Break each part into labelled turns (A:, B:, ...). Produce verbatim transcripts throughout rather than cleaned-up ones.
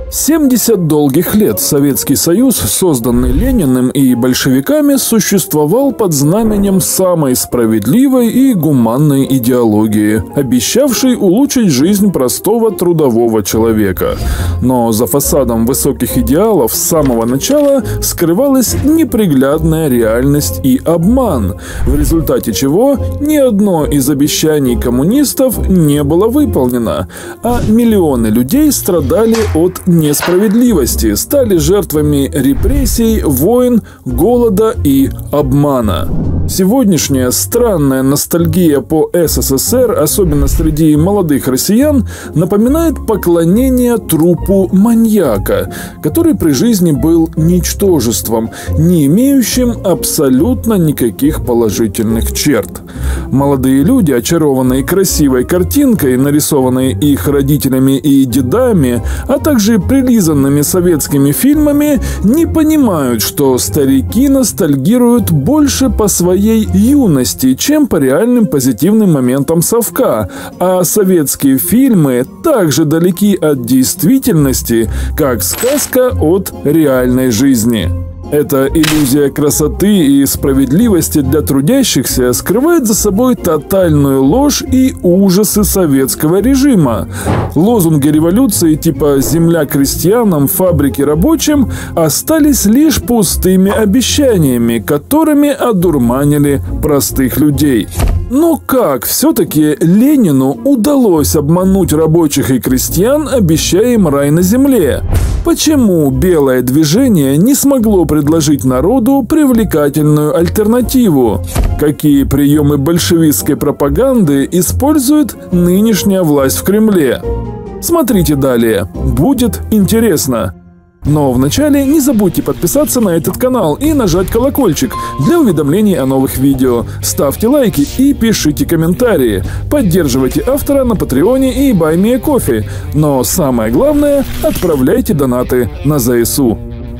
A: семьдесят долгих лет Советский Союз, созданный Лениным и большевиками, существовал под знаменем самой справедливой и гуманной идеологии, обещавшей улучшить жизнь простого трудового человека. Но за фасадом высоких идеалов с самого начала скрывалась неприглядная реальность и обман, в результате чего ни одно из обещаний коммунистов не было выполнено, а миллионы людей страдали от несправедливости, стали жертвами репрессий, войн, голода и обмана. Сегодняшняя странная ностальгия по СССР, особенно среди молодых россиян, напоминает поклонение трупу маньяка, который при жизни был ничтожеством, не имеющим абсолютно никаких положительных черт. Молодые люди, очарованные красивой картинкой, нарисованной их родителями и дедами, а также прилизанными советскими фильмами, не понимают, что старики ностальгируют больше по своей юности, чем по реальным позитивным моментам совка, а советские фильмы также далеки от действительности, как сказка от реальной жизни. Эта иллюзия красоты и справедливости для трудящихся скрывает за собой тотальную ложь и ужасы советского режима. Лозунги революции типа «земля крестьянам, фабрики рабочим» остались лишь пустыми обещаниями, которыми одурманили простых людей. Но как все-таки Ленину удалось обмануть рабочих и крестьян, обещая им рай на земле? Почему белое движение не смогло предложить народу привлекательную альтернативу? Какие приемы большевистской пропаганды использует нынешняя власть в Кремле? Смотрите далее, будет интересно. Но вначале не забудьте подписаться на этот канал и нажать колокольчик для уведомлений о новых видео. Ставьте лайки и пишите комментарии. Поддерживайте автора на Патреоне и BuyMeACoffee. Но самое главное, отправляйте донаты на ЗСУ.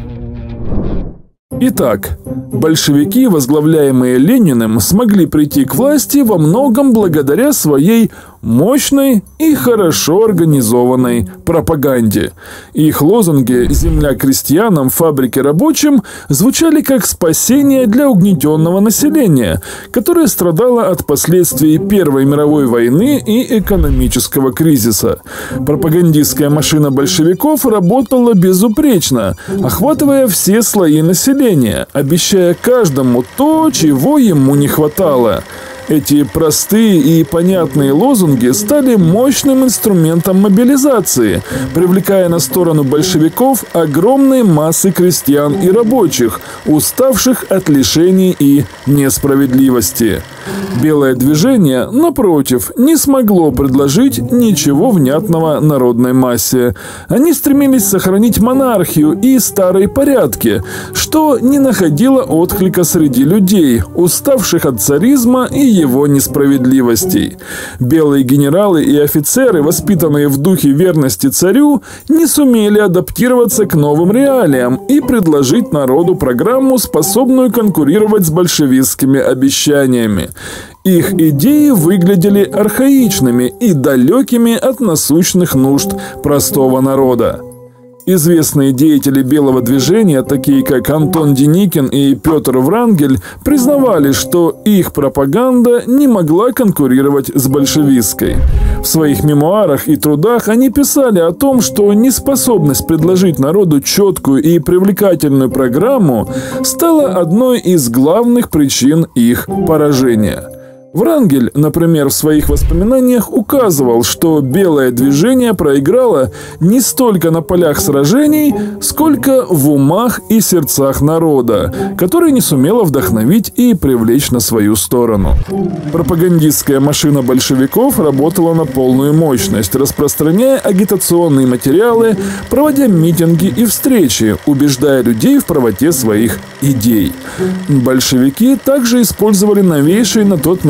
A: Итак, большевики, возглавляемые Лениным, смогли прийти к власти во многом благодаря своей мощной и хорошо организованной пропаганде. Их лозунги «Земля крестьянам, фабрики рабочим» звучали как спасение для угнетенного населения, которое страдало от последствий Первой мировой войны и экономического кризиса. Пропагандистская машина большевиков работала безупречно, охватывая все слои населения, обещая каждому то, чего ему не хватало. Эти простые и понятные лозунги стали мощным инструментом мобилизации, привлекая на сторону большевиков огромные массы крестьян и рабочих, уставших от лишений и несправедливости. Белое движение, напротив, не смогло предложить ничего внятного народной массе. Они стремились сохранить монархию и старые порядки, что не находило отклика среди людей, уставших от царизма и его несправедливостей. Белые генералы и офицеры, воспитанные в духе верности царю, не сумели адаптироваться к новым реалиям и предложить народу программу, способную конкурировать с большевистскими обещаниями. Их идеи выглядели архаичными и далекими от насущных нужд простого народа. Известные деятели белого движения, такие как Антон Деникин и Петр Врангель, признавали, что их пропаганда не могла конкурировать с большевистской. В своих мемуарах и трудах они писали о том, что неспособность предложить народу четкую и привлекательную программу стала одной из главных причин их поражения. Врангель, например, в своих воспоминаниях указывал, что белое движение проиграло не столько на полях сражений, сколько в умах и сердцах народа, который не сумело вдохновить и привлечь на свою сторону. Пропагандистская машина большевиков работала на полную мощность, распространяя агитационные материалы, проводя митинги и встречи, убеждая людей в правоте своих идей. Большевики также использовали новейшие на тот момент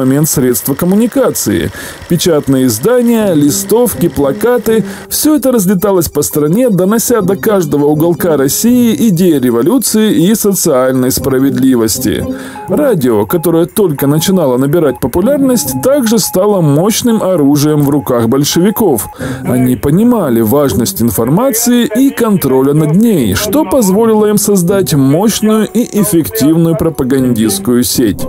A: момент средства коммуникации. Печатные издания, листовки, плакаты – все это разлеталось по стране, донося до каждого уголка России идеи революции и социальной справедливости. Радио, которое только начинало набирать популярность, также стало мощным оружием в руках большевиков. Они понимали важность информации и контроля над ней, что позволило им создать мощную и эффективную пропагандистскую сеть.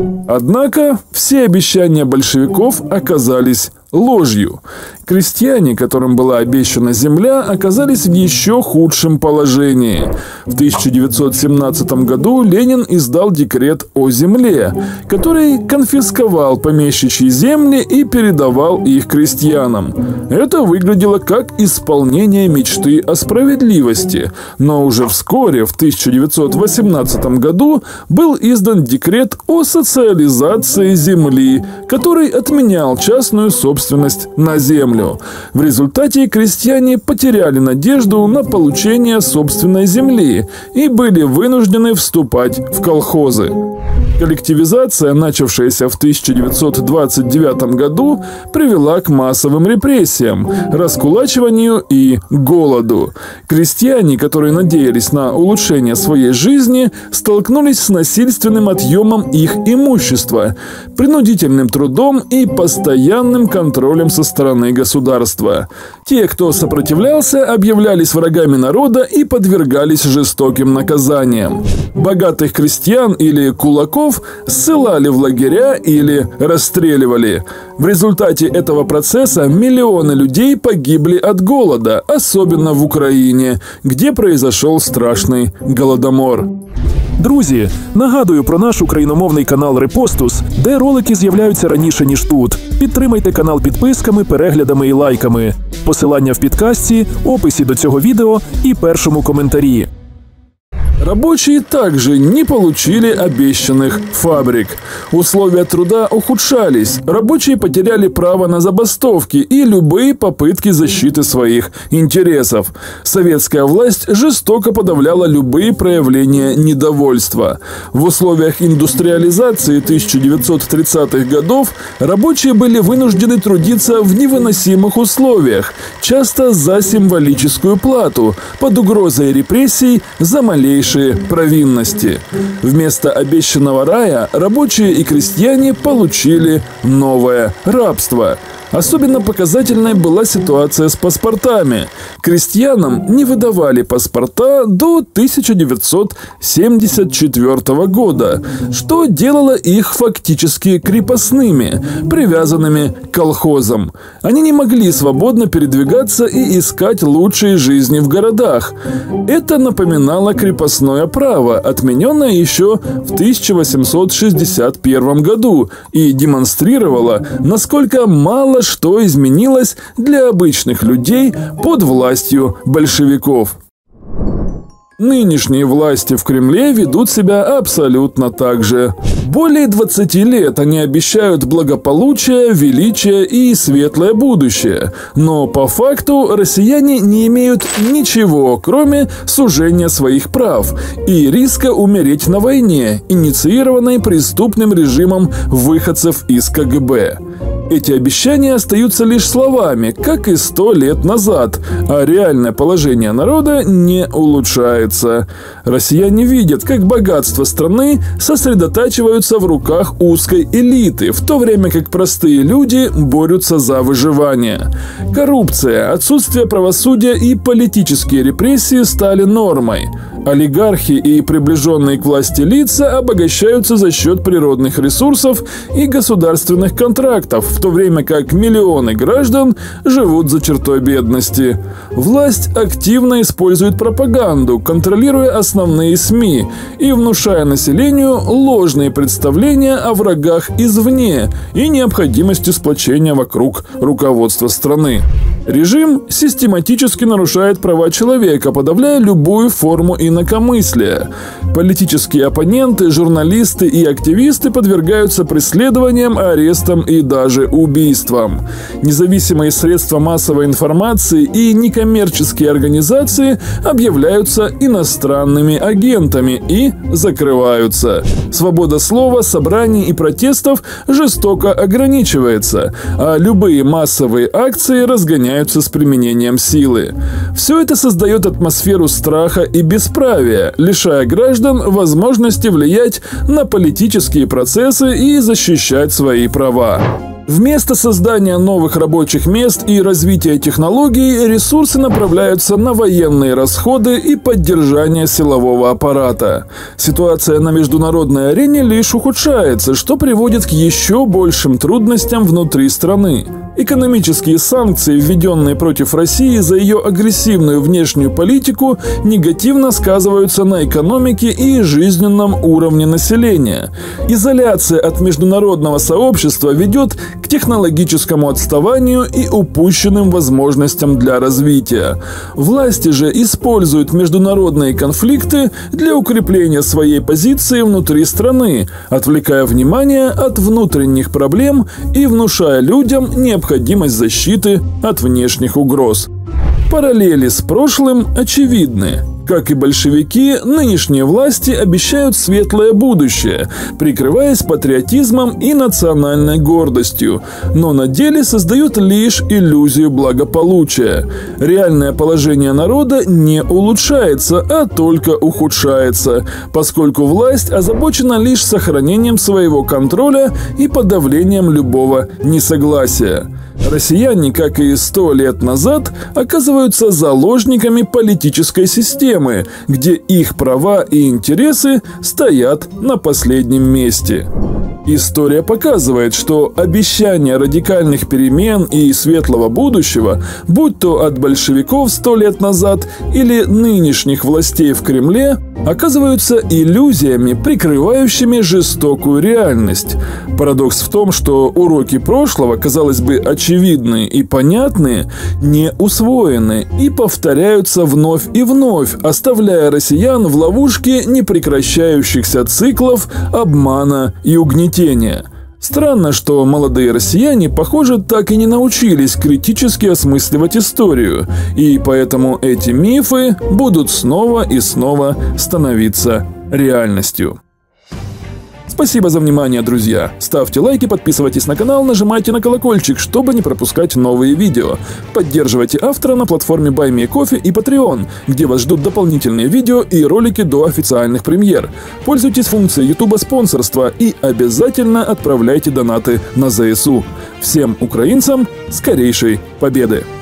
A: Однако все обещания большевиков оказались ложью. Крестьяне, которым была обещана земля, оказались в еще худшем положении. В тысяча девятьсот семнадцатом году Ленин издал декрет о земле, который конфисковал помещичьи земли и передавал их крестьянам. Это выглядело как исполнение мечты о справедливости, но уже вскоре, в тысяча девятьсот восемнадцатом году, был издан декрет о социализации земли, который отменял частную собственность на землю. В результате крестьяне потеряли надежду на получение собственной земли и были вынуждены вступать в колхозы. Коллективизация, начавшаяся в тысяча девятьсот двадцать девятом году, привела к массовым репрессиям, раскулачиванию и голоду. Крестьяне, которые надеялись на улучшение своей жизни, столкнулись с насильственным отъемом их имущества, принудительным трудом и постоянным контролем со стороны государства. Те, кто сопротивлялся, объявлялись врагами народа и подвергались жестоким наказаниям. Богатых крестьян или кулаков ссылали в лагеря или расстреливали. В результате этого процесса миллионы людей погибли от голода, особенно в Украине, где произошел страшний голодомор.
B: Друзі, нагадую про наш україномовний канал Репостус, де ролики з'являються раніше, ніж тут. Підтримайте канал підписками, переглядами і лайками. Посилання в підкасті, описі до цього відео і першому коментарі.
A: Рабочие также не получили обещанных фабрик. Условия труда ухудшались, рабочие потеряли право на забастовки и любые попытки защиты своих интересов. Советская власть жестоко подавляла любые проявления недовольства. В условиях индустриализации тысяча девятьсот тридцатых годов рабочие были вынуждены трудиться в невыносимых условиях, часто за символическую плату, под угрозой репрессий за малейшие провинности. Вместо обещанного рая рабочие и крестьяне получили новое рабство. Особенно показательной была ситуация с паспортами. Крестьянам не выдавали паспорта до тысяча девятьсот семьдесят четвёртого года, что делало их фактически крепостными, привязанными к колхозам. Они не могли свободно передвигаться и искать лучшей жизни в городах. Это напоминало крепостное право, отмененное еще в тысяча восемьсот шестьдесят первом году, и демонстрировало, насколько мало что изменилось для обычных людей под властью большевиков. Нынешние власти в Кремле ведут себя абсолютно так же. Более двадцати лет они обещают благополучие, величие и светлое будущее. Но по факту россияне не имеют ничего, кроме сужения своих прав и риска умереть на войне, инициированной преступным режимом выходцев из ка гэ бэ. Эти обещания остаются лишь словами, как и сто лет назад, а реальное положение народа не улучшается. Россияне видят, как богатства страны сосредотачиваются в руках узкой элиты, в то время как простые люди борются за выживание. Коррупция, отсутствие правосудия и политические репрессии стали нормой. Олигархи и приближенные к власти лица обогащаются за счет природных ресурсов и государственных контрактов, в то время как миллионы граждан живут за чертой бедности. Власть активно использует пропаганду, контролируя основные СМИ и внушая населению ложные представления о врагах извне и необходимости сплочения вокруг руководства страны. Режим систематически нарушает права человека, подавляя любую форму инакомыслия. Политические оппоненты, журналисты и активисты подвергаются преследованиям, арестам и даже убийствам. Независимые средства массовой информации и некоммерческие организации объявляются иностранными агентами и закрываются. Свобода слова, собраний и протестов жестоко ограничивается, а любые массовые акции разгоняются с применением силы. Все это создает атмосферу страха и бесправия, лишая граждан возможности влиять на политические процессы и защищать свои права. Вместо создания новых рабочих мест и развития технологий ресурсы направляются на военные расходы и поддержание силового аппарата. Ситуация на международной арене лишь ухудшается, что приводит к еще большим трудностям внутри страны. Экономические санкции, введенные против России за ее агрессивную внешнюю политику, негативно сказываются на экономике и жизненном уровне населения. Изоляция от международного сообщества ведет к технологическому отставанию и упущенным возможностям для развития. Власти же используют международные конфликты для укрепления своей позиции внутри страны, отвлекая внимание от внутренних проблем и внушая людям необходимость защиты от внешних угроз. Параллели с прошлым очевидны. Как и большевики, нынешние власти обещают светлое будущее, прикрываясь патриотизмом и национальной гордостью, но на деле создают лишь иллюзию благополучия. Реальное положение народа не улучшается, а только ухудшается, поскольку власть озабочена лишь сохранением своего контроля и подавлением любого несогласия. Россияне, как и сто лет назад, оказываются заложниками политической системы, где их права и интересы стоят на последнем месте. История показывает, что обещания радикальных перемен и светлого будущего, будь то от большевиков сто лет назад или нынешних властей в Кремле, оказываются иллюзиями, прикрывающими жестокую реальность. Парадокс в том, что уроки прошлого, казалось бы, очевидные и понятные, не усвоены и повторяются вновь и вновь, оставляя россиян в ловушке непрекращающихся циклов обмана и угнетения. Странно, что молодые россияне, похоже, так и не научились критически осмысливать историю, и поэтому эти мифы будут снова и снова становиться реальностью. Спасибо за внимание, друзья. Ставьте лайки, подписывайтесь на канал, нажимайте на колокольчик, чтобы не пропускать новые видео. Поддерживайте автора на платформе BuyMeCoffee и Patreon, где вас ждут дополнительные видео и ролики до официальных премьер. Пользуйтесь функцией YouTube спонсорства и обязательно отправляйте донаты на ЗСУ. Всем украинцам скорейшей победы!